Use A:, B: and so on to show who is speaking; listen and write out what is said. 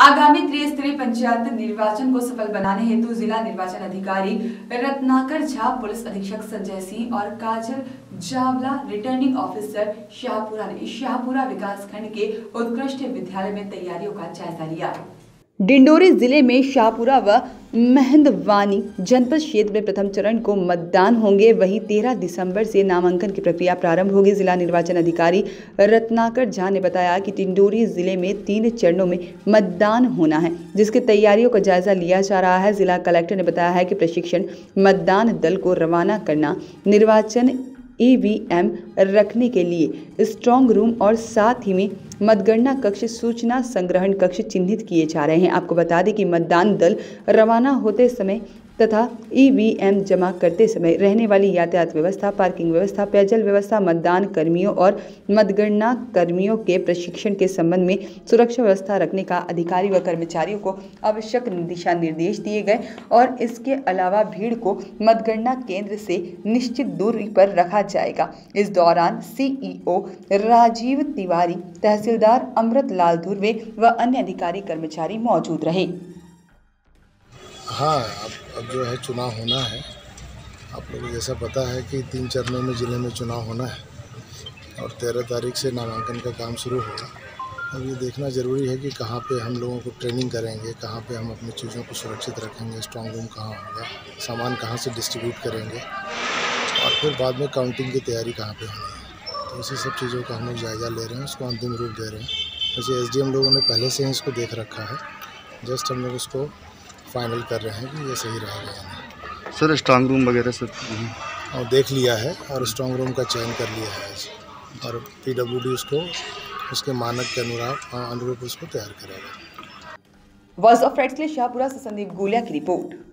A: आगामी त्रिस्तरीय पंचायत निर्वाचन को सफल बनाने हेतु जिला निर्वाचन अधिकारी रत्नाकर झा, पुलिस अधीक्षक संजय सिंह और काजल जावला, रिटर्निंग ऑफिसर शाहपुरा ने शाहपुरा विकासखंड के उत्कृष्ट विद्यालय में तैयारियों का जायजा लिया। डिंडोरी जिले में शाहपुरा व मेहंदवानी जनपद क्षेत्र में प्रथम चरण को मतदान होंगे। वहीं 13 दिसंबर से नामांकन की प्रक्रिया प्रारंभ होगी। जिला निर्वाचन अधिकारी रत्नाकर झा ने बताया कि डिंडोरी जिले में 3 चरणों में मतदान होना है, जिसकी तैयारियों का जायजा लिया जा रहा है। जिला कलेक्टर ने बताया है कि प्रशिक्षण, मतदान दल को रवाना करना, निर्वाचन EVM रखने के लिए स्ट्रांग रूम और साथ ही में मतगणना कक्ष, सूचना संग्रहण कक्ष चिन्हित किए जा रहे हैं। आपको बता दें कि मतदान दल रवाना होते समय तथा EVM जमा करते समय रहने वाली यातायात व्यवस्था, पार्किंग व्यवस्था, पेयजल व्यवस्था, मतदान कर्मियों और मतगणना कर्मियों के प्रशिक्षण के संबंध में सुरक्षा व्यवस्था रखने का अधिकारी व कर्मचारियों को आवश्यक दिशा निर्देश दिए गए और इसके अलावा भीड़ को मतगणना केंद्र से निश्चित दूरी पर रखा जाएगा। इस दौरान CEO राजीव तिवारी, तहसीलदार अमृत लाल धुर्वे व अन्य अधिकारी कर्मचारी मौजूद रहे।
B: हाँ, अब जो है चुनाव होना है। आप लोगों को जैसा पता है कि 3 चरणों में ज़िले में चुनाव होना है और 13 तारीख से नामांकन का काम शुरू होगा। अब ये देखना ज़रूरी है कि कहाँ पे हम लोगों को ट्रेनिंग करेंगे, कहाँ पे हम अपनी चीज़ों को सुरक्षित रखेंगे, स्ट्रॉन्ग रूम कहाँ होगा, सामान कहाँ से डिस्ट्रीब्यूट करेंगे और फिर बाद में काउंटिंग की तैयारी कहाँ पे होनी है। तो इसी सब चीज़ों का हम लोग जायज़ा ले रहे हैं, उसको अंतिम रूप दे रहे हैं। वैसे SDM लोगों ने पहले से ही इसको देख रखा है, जस्ट हम लोग उसको फाइनल कर रहे हैं कि ये सही रहेगा या नहीं।
C: सर, स्ट्रांग रूम वगैरह सब
B: और देख लिया है और स्ट्रांग रूम का चयन कर लिया है और PWD उसको उसके मानक के अनुरूप उसको तैयार करेगा।
A: वॉइस ऑफ राइट्स के लिए शाहपुरा से संदीप गोलिया की रिपोर्ट।